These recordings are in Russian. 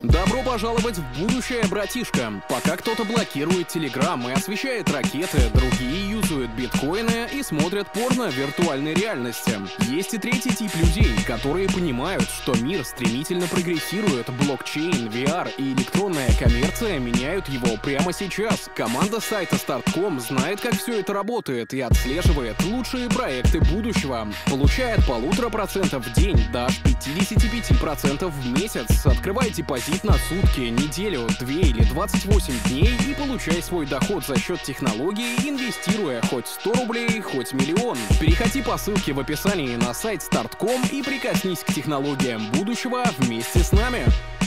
Добро пожаловать в будущее, братишка. Пока кто-то блокирует Телеграм и освещает ракеты, другие юзают биткоины и смотрят порно в виртуальной реальности. Есть и третий тип людей, которые понимают, что мир стремительно прогрессирует, блокчейн, VR и электронная коммерция меняют его прямо сейчас. Команда сайта Start.com знает, как все это работает и отслеживает лучшие проекты будущего. Получая от 1,5% в день до 55% в месяц. Открывай депозит на сутки, неделю, 2 или 28 дней и получай свой доход за счет технологий, инвестируя хоть 100 рублей, хоть миллион. Переходи по ссылке в описании на сайт Start.com и прикоснись к технологиям будущего вместе с нами.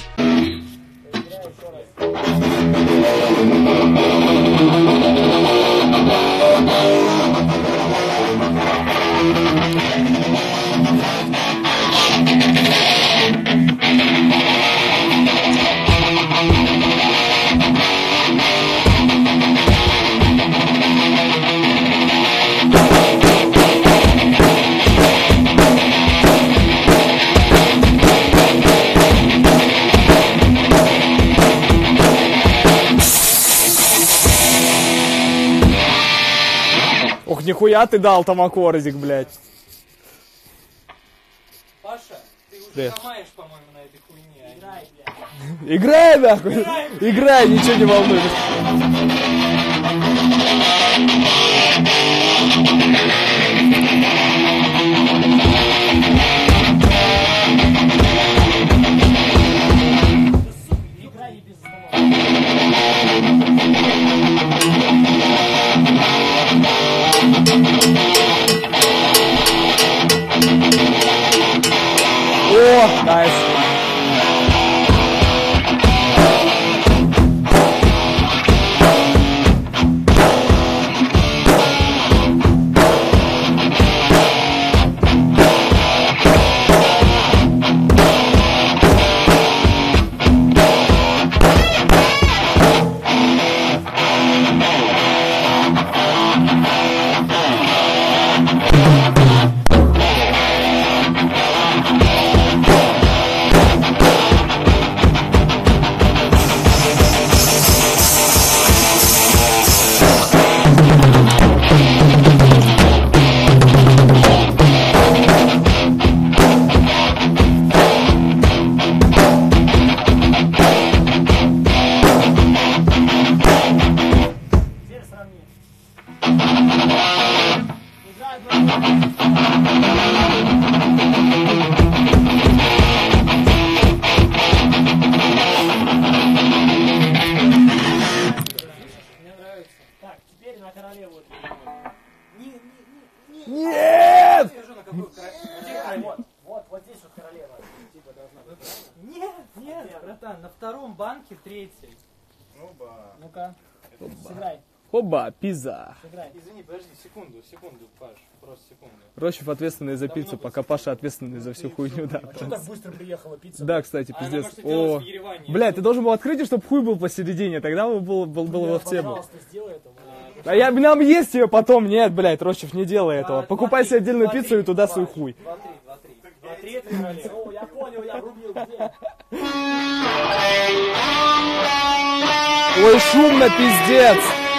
Ох, нихуя ты дал там аккордик, блядь. Паша, ты уже ломаешь, по-моему, на этой хуйне. Играй, блядь. Играй, нахуй. Играй, ничего не волнует. Играй и без остановки. О, найс. Нет! Вот здесь вот королева. Типа должна быть. Нет, братан, на втором банке третий. Ну-ка, сыграй. Оба, пиза. Сыграй. Извини, подожди, секунду, Паш, просто секунду. Рощев ответственный за пиццу, пока Паша ответственный за всю хуйню, да. Что так быстро приехала пицца? Да, кстати, пиздец. Может, О, в Ереване. блядь, ты должен был открыть, чтобы хуй был посередине, тогда было бы в тему. Пожалуйста, сделай это. А нам есть ее потом, нет, блядь, Рощев, не делай этого. Покупай себе отдельную пиццу и туда свой хуй. 2-3 это королева. О, я понял, я врубил, где? Ой, шумно, пиздец.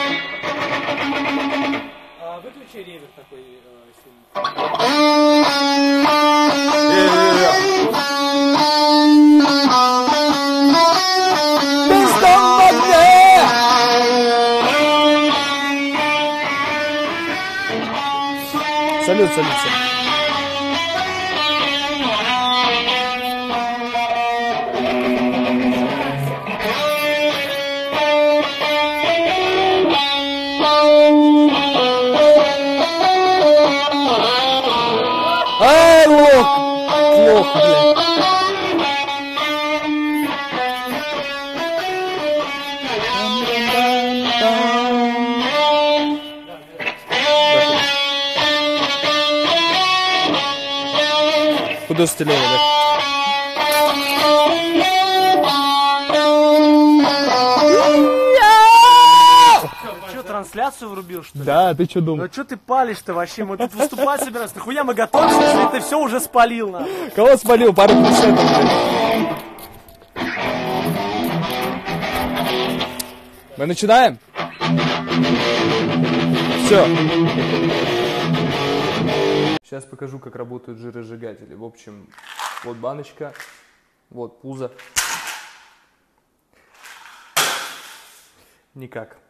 Выключи ревер такой Салют, салют, салют. Ай, лох! Лох, блядь. Куда стреляли, блядь? трансляцию врубил, что ли? Да, ты что думал? Ну что ты палишь-то вообще? Мы тут выступать собираемся. Нахуя мы готовимся, если ты все уже спалил, нахуй? Кого спалил? Пару пресетов, блядь. Мы начинаем? Все. Сейчас покажу, как работают жиросжигатели. В общем, вот баночка, вот пузо. Никак.